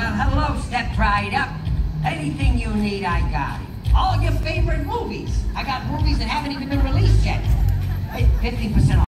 Well, hello, Step Dried Up. Anything you need, I got it. All your favorite movies. I got movies that haven't even been released yet. 50% off.